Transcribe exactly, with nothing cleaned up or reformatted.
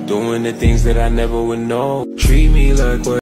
doing the things that I never would know. Treat me like what